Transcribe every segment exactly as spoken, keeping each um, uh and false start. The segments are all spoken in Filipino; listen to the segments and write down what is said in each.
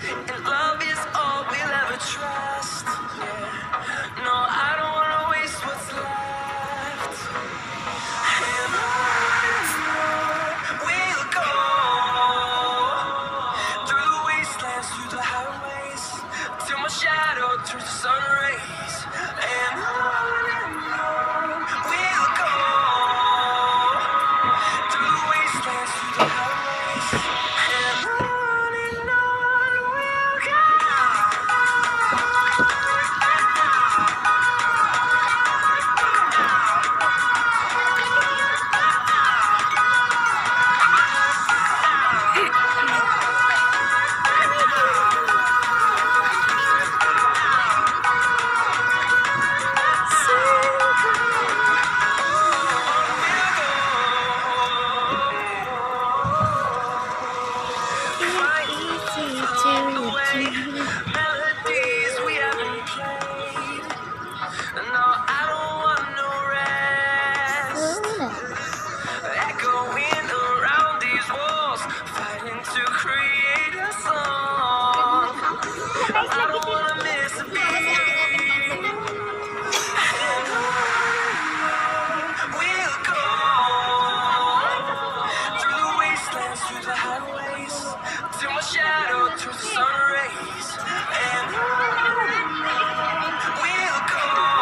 And love is all we'll ever trust. Yeah. No, I don't wanna waste what's left. And on we'll go, through the wastelands, through the highways, till my shadow turns to sun rays. And on and on we'll go, through the wastelands, through the highways. And on and on we'll go. Melodies we haven't played. No, I don't want no rest. Echoing around these walls, fighting to create a song. I don't wanna miss a beat. And on we'll go, through the wastelands, through the highways, till my shadow turns to sun rays. And on we'll go,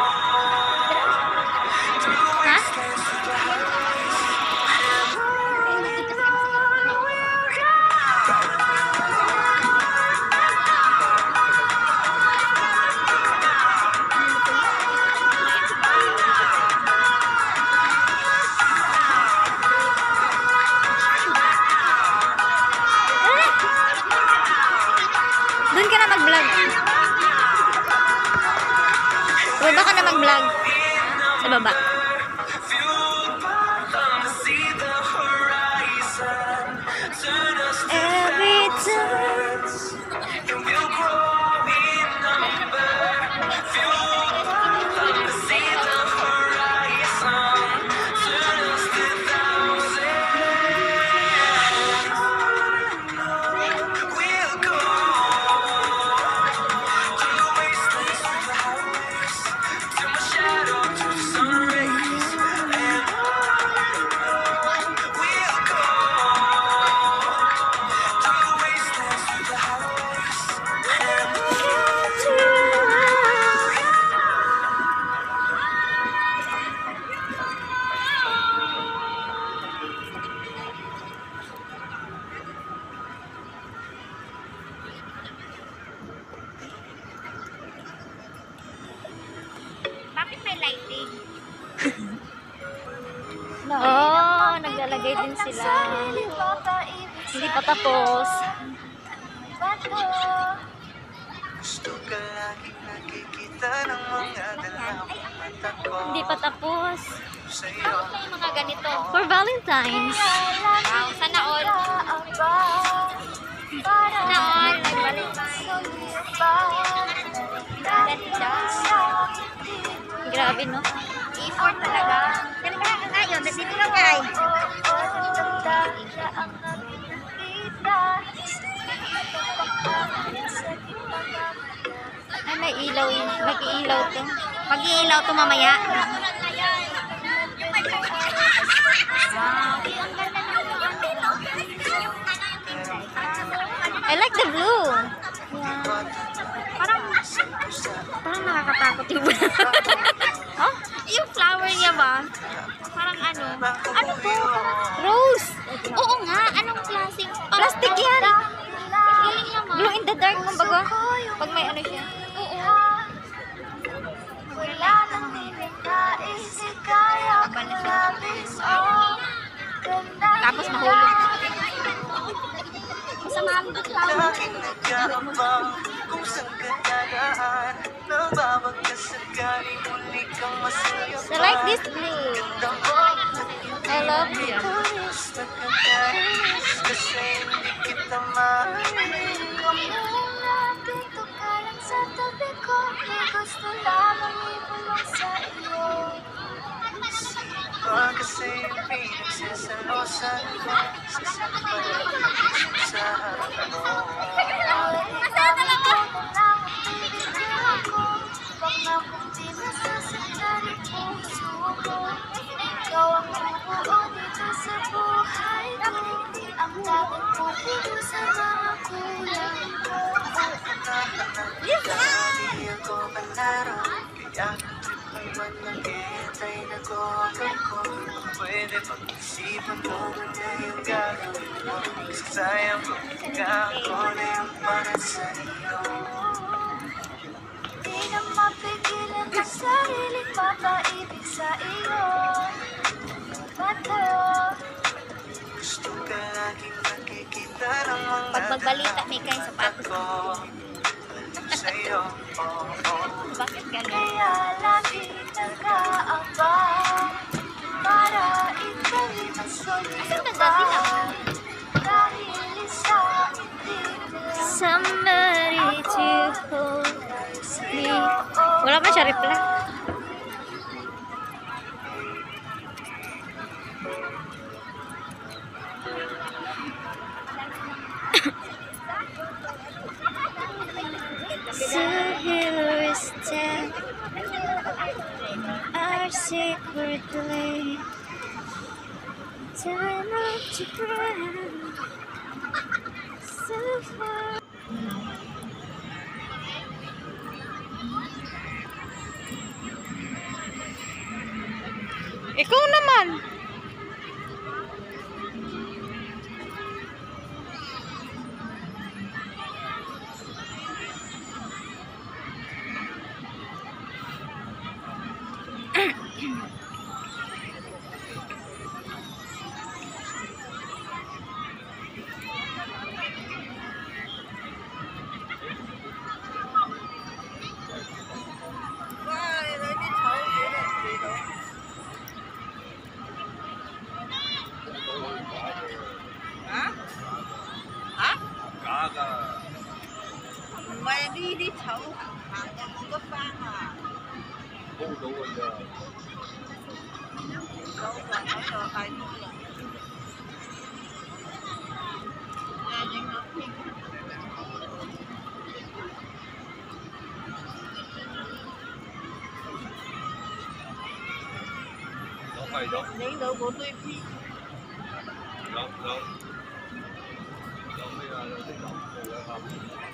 through the wastelands, through the highways. And on we'll go. Doon ka na mag-vlog. Baba ka na mag-vlog. Sa baba. Fueled by them to see the horizon, turn us to Every time. thousands, and we'll grow in number. Fueled by them to see the horizon, turn us to thousands. We'll go through the wastelands, through the highways, till my shadow turns to sun rays. And we'll go through the wastelands, through the highways. And Bakit may lighting? Oh, naglalagay din sila. Hindi pa tapos. gusto ka laging nakikita ng mga dalawang mata ko. Hindi pa tapos. Sa'yo May mga ganito. For Valentine's. Wow, sana all. Sana all. Nag-Valentine's. Ganda. Grabe, no? Effort talaga. Ganun ba ka ngayon? Nandito lang kay. Ay, may ilaw. Mag-iilaw to. Mag-iilaw to mamaya. I like the blue. Yeah. Parang, parang nakakatakot yung blue. Oh, yung flower niya ba? Parang ano? Ano to? Rose. Oo nga. Anong klaseng? Plastic yan. Galing naman. Glow in the dark, kumbaga. Pag may ano siya. Oo. Wala nang nilikais, kaya ko labis, oh, ganda. Tapos mahulog. Masama ang flower. laging nag-aabang kung saan ka dadaan. Nababag ka sakaling muli kang masaya I like this blue. I love it. Nagkakais kasi hindi kita mahalin. Kung nalapit ka lang sa tabi ko, may gusto lamang ibulong sa iyo. Baka kasi pinagsasalosan mo sa sampay sa harap mo. dapat pupuno sa mga kulang ko. Hindi ako palaro, kaya naman nag-iintay na ko ako. Pwede pag-isipan mo na yung gagawin mo. Sayang ko, ako na yung para sa'yo. Di na mapigilan ang sariling mapaibig sa iyo. Bato, Gusto ka laging nakikita ng mga Pag magbalita, may kain sapatos. ko. Sa'yo, oh, oh. Bakit ganun? kaya lagi nag-aabang para ikaw'y Asan ba dati na? masulyapan. Dahil isa hindi lang Somebody to hold me. Wala pa siya reply. So here is death, our secret lay. Turn up to breath, so far. Ikaw naman. Mày đó. Lấy đồ của tôi phi. Đâu, đâu. Đâu bây giờ là cái động của nó không.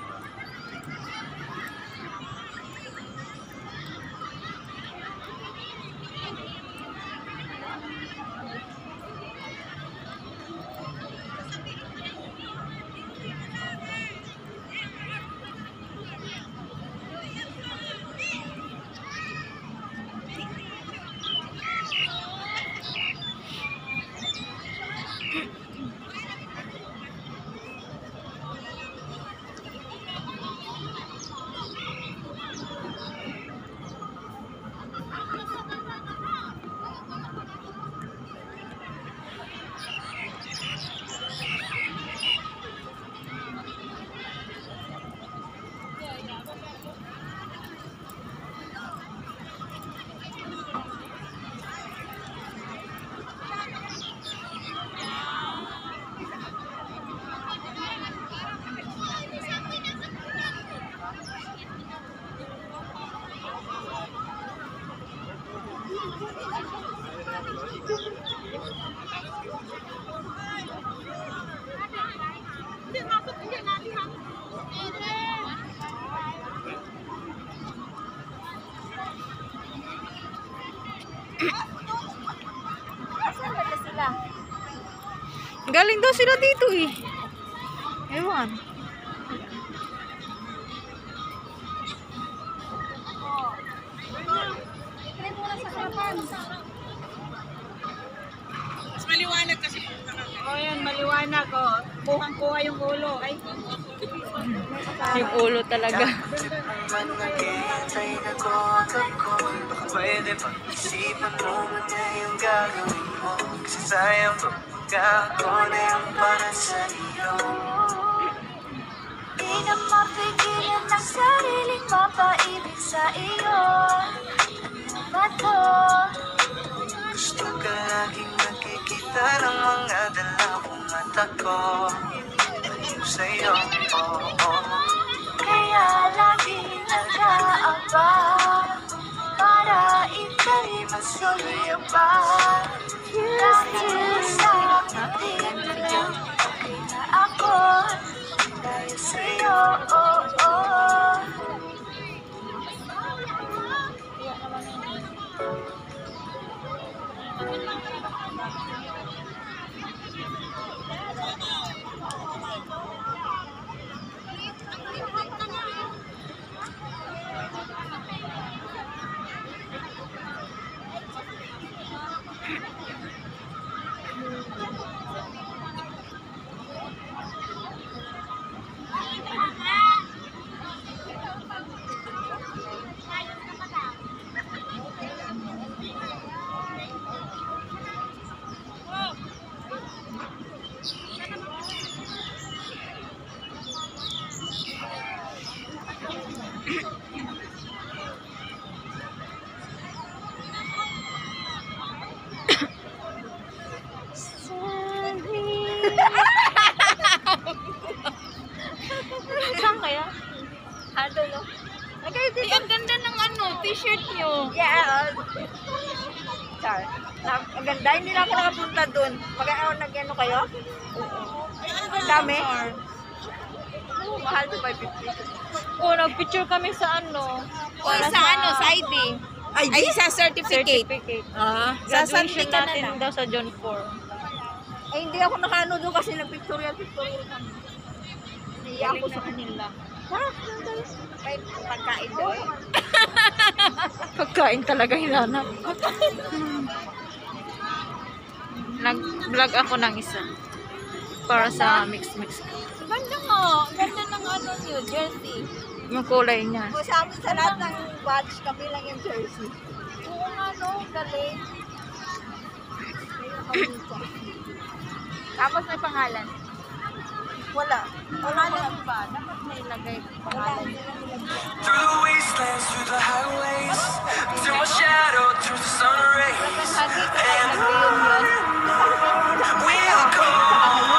Galing daw sila dito eh. Ewan. Mas maliwanag kasi. Oh, yan, maliwanag. Oh. Kuhang-kuha yung ulo. Ay. Yung ulo talaga. Man nag-iintay na ko ako. Baka pwede pag-isipan mo na yung gagawin mo. Kasi sayang ko, ako na yung para sa'yo. Di na mapigilan ang sariling mapaibig sa iyo. Bato, Gusto ka laging nakikita ng mga dalawang mata ko. Sa'yo, oh, oh. kaya lagi nag-aabang para ika'y masulyapan. Dahil sa atin lang nyo. Yeah. Char. Na, ang ganda, hindi na ako nakapunta dun. Mag-ano, nag-ano kayo? Ang dami. Oh, mahal to five fifty. O, nagpicture kami sa ano. O, sa ano, sa I D? Ay, sa certificate. Certificate. Ah, sa Graduation something ka na natin lang. daw sa John four. Ay, hindi ako nakaano doon kasi nag-pictorial, pictorial kami. Naiya ako sa kanila. Ha? May pagkain doon. Pagkain talaga hinanap. Nag-vlog ako ng isa. Para sa mix-mix ko. Ganda mo. Ganda ng ano niyo, jersey. Yung kulay niya. O sa amin sa lahat ng batch, kami lang yung jersey. Oo nga, no? Galing. Tapos may pangalan. Wala. Wala lang ba? Dapat may lagay pangalan. Through the wastelands, through the highways, till my shadow turns to sun rays. Lagi ko ay nag-iyon yun. We'll go